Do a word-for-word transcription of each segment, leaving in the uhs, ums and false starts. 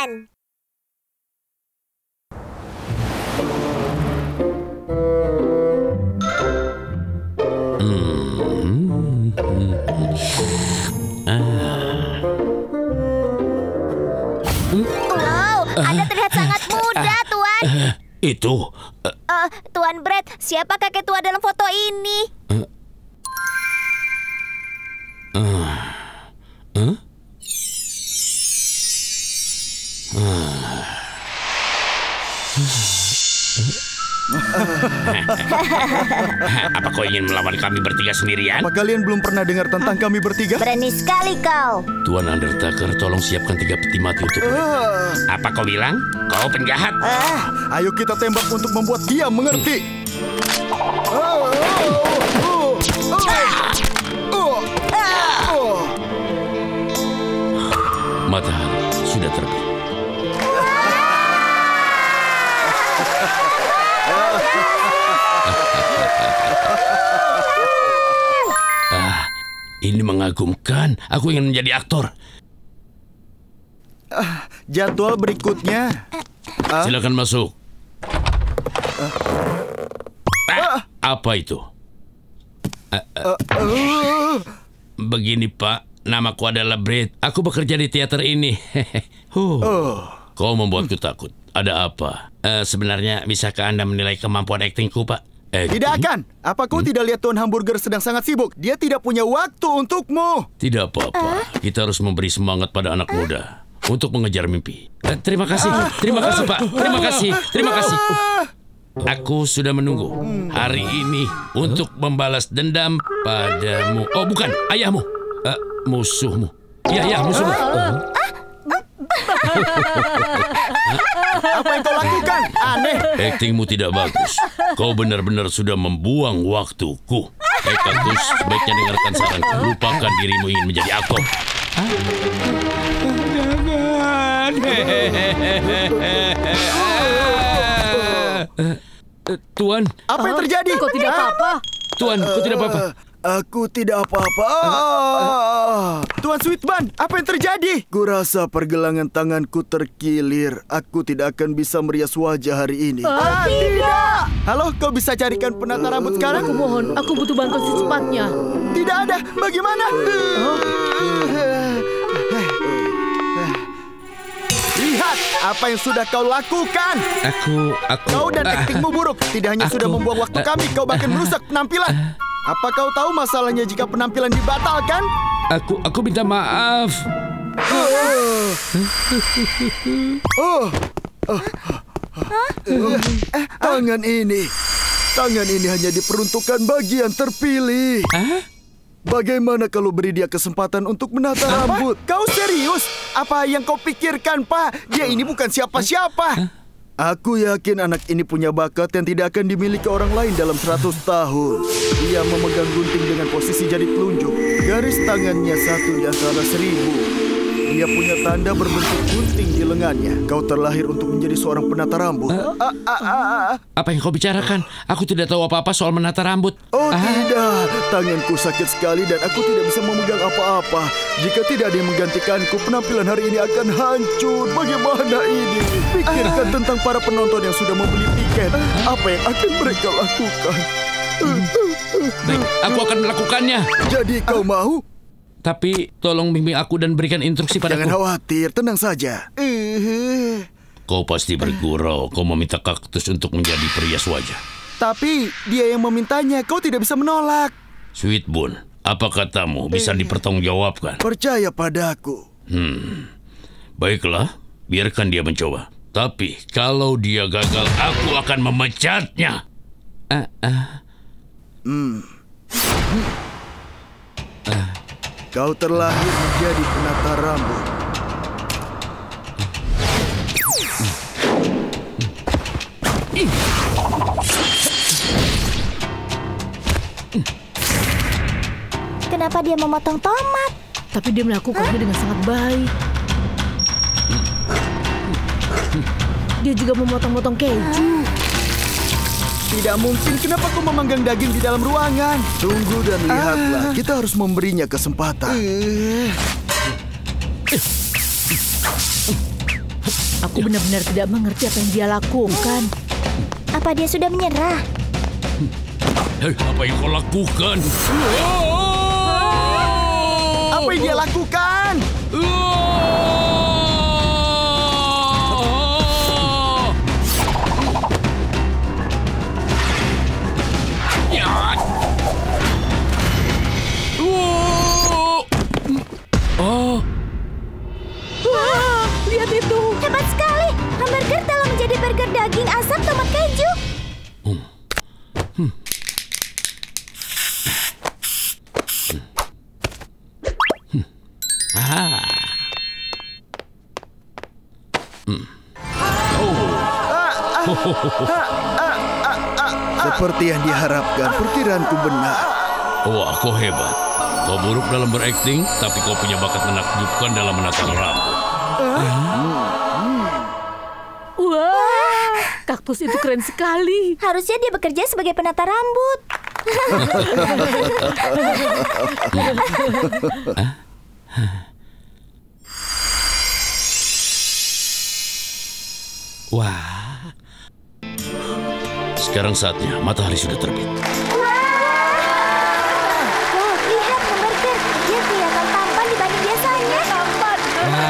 Tuan. Hmm. Ah. Wow, Anda terlihat sangat muda, Tuan. Itu. Uh, uh, Tuan Brett, siapa kakek tua dalam foto ini? Uh, uh, uh? Uh. Apa kau ingin melawan kami bertiga sendirian? Apa kalian belum pernah dengar tentang kami bertiga? Berani sekali kau. Tuan Undertaker, tolong siapkan tiga peti mati untuk uh. Apa kau bilang? Kau penjahat? Uh. Ayo kita tembak untuk membuat dia mengerti. Uh. Uh. Uh. Uh. Uh. Uh. Matahari sudah terbit. Ah, ini mengagumkan. Aku ingin menjadi aktor. Uh, jadwal berikutnya. Uh. Silakan masuk. Uh. Ah, apa itu? Uh, uh. Uh. Uh. Begini, Pak. Namaku adalah Brett. Aku bekerja di teater ini. huh. uh. Kau membuatku takut. Ada apa? Uh, sebenarnya, bisakah Anda menilai kemampuan aktingku, Pak? Acting? Tidak akan. Apa kau hmm? tidak lihat Tuan Hamburger sedang sangat sibuk? Dia tidak punya waktu untukmu. Tidak apa-apa. Uh? Kita harus memberi semangat pada anak muda untuk mengejar mimpi. Uh, terima kasih. Terima kasih, Pak. Terima kasih. Terima kasih. Uh, aku sudah menunggu hari ini untuk membalas dendam padamu. Oh, bukan. Ayahmu. Uh, musuhmu. Ya, ya, musuhmu. Uh. Apa yang kau lakukan? Aneh. Aktingmu tidak bagus. Kau benar-benar sudah membuang waktuku. Hei Kaktus, sebaiknya dengarkan saranku. Lupakan dirimu ingin menjadi aktor. Jangan. Tuan. Apa yang terjadi? Kau tidak apa-apa? Tuan, kau tidak apa-apa? Aku tidak apa-apa. Ah. Tuan Sweetban, apa yang terjadi? Kurasa pergelangan tanganku terkilir. Aku tidak akan bisa merias wajah hari ini. Ah, tidak. Halo, kau bisa carikan penata rambut sekarang? Aku mohon, aku butuh bantuan secepatnya. Tidak ada. Bagaimana? Oh. Lihat apa yang sudah kau lakukan. Aku, aku. Kau dan aktingmu buruk. Tidak hanya aku, sudah membuang waktu kami, kau bahkan merusak penampilan. Apa kau tahu masalahnya jika penampilan dibatalkan? Aku, aku minta maaf. Oh. Oh. Oh. Oh. Tangan ini, tangan ini hanya diperuntukkan bagi yang terpilih. Bagaimana kalau beri dia kesempatan untuk menata Apa? rambut? Kau serius? Apa yang kau pikirkan, Pak? Dia ini bukan siapa-siapa. Aku yakin anak ini punya bakat yang tidak akan dimiliki orang lain dalam seratus tahun. Dia memegang gunting dengan posisi jari telunjuk. Garis tangannya satu di antara seribu. Dia punya tanda berbentuk gunting di lengannya. Kau terlahir untuk menjadi seorang penata rambut. Uh, uh, uh, uh. Apa yang kau bicarakan? Aku tidak tahu apa-apa soal menata rambut. Oh ah. tidak, tanganku sakit sekali dan aku tidak bisa memegang apa-apa. Jika tidak ada yang menggantikanku, penampilan hari ini akan hancur. Bagaimana ini? Pikirkan uh. tentang para penonton yang sudah membeli tiket. Apa yang akan mereka lakukan? Baik, aku akan melakukannya. Jadi kau uh. mau? Tapi tolong bimbing aku dan berikan instruksi padaku. Jangan khawatir, tenang saja. Kau pasti bergurau. Kau meminta kaktus untuk menjadi perias wajah. Tapi dia yang memintanya, kau tidak bisa menolak. Sweetbone, apa katamu bisa dipertanggungjawabkan? Percaya padaku. Hmm, baiklah, biarkan dia mencoba. Tapi kalau dia gagal, aku akan memecatnya. Ah, ah. Hmm. Ah. Kau terlahir menjadi penata rambut. Kenapa dia memotong tomat? Tapi dia melakukannya Hah? dengan sangat baik. Dia juga memotong-motong keju. Tidak mungkin. Kenapa kau memanggang daging di dalam ruangan? Tunggu dan lihatlah. Ah. Kita harus memberinya kesempatan. Uh. Aku benar-benar tidak mengerti apa yang dia lakukan. Apa dia sudah menyerah? Hei, apa yang kau lakukan? Apa yang dia lakukan? Oh, Wah, lihat itu. Hebat sekali. Hamburger telah menjadi burger daging asap tomat keju. ah. Seperti yang diharapkan, perkiraanku benar. Wah, kau hebat. Kau buruk dalam berakting, tapi kau punya bakat menakjubkan dalam menata rambut. Wah, kaktus itu keren sekali. Harusnya dia bekerja sebagai penata rambut. Wah. Sekarang saatnya matahari sudah terbit. Wow, lihat hamburger. Dia kelihatan tampan dibanding biasanya. Tampan.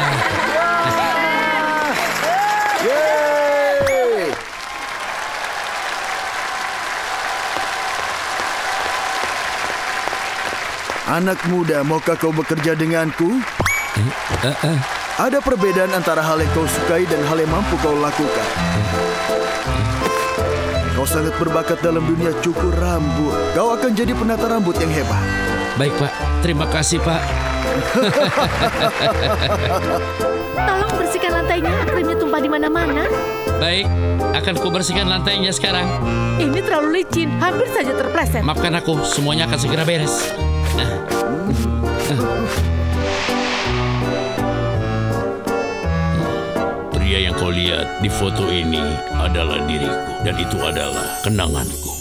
Yeay! Anak muda, maukah kau bekerja denganku? Ada perbedaan antara hal yang kau sukai dan hal yang mampu kau lakukan. Kau sangat berbakat dalam dunia cukur rambut. Kau akan jadi penata rambut yang hebat. Baik, Pak. Terima kasih, Pak. Tolong bersihkan lantainya, krimnya tumpah di mana-mana. Baik, akan ku bersihkan lantainya sekarang. Ini terlalu licin, hampir saja terpleset. Maafkan aku, semuanya akan segera beres. Pria yang kau lihat di foto ini adalah diriku, dan itu adalah kenanganku.